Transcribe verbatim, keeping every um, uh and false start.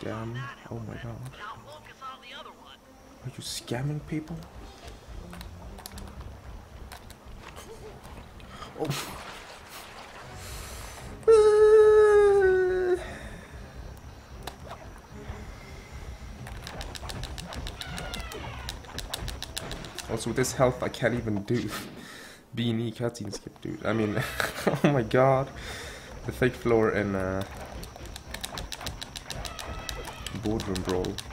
scam. Oh my god. Are you scamming people? Oh. Also with this health I can't even do B and E cutscene skip, dude. I mean, oh my god. The fake floor in uh, Boardroom Brawl.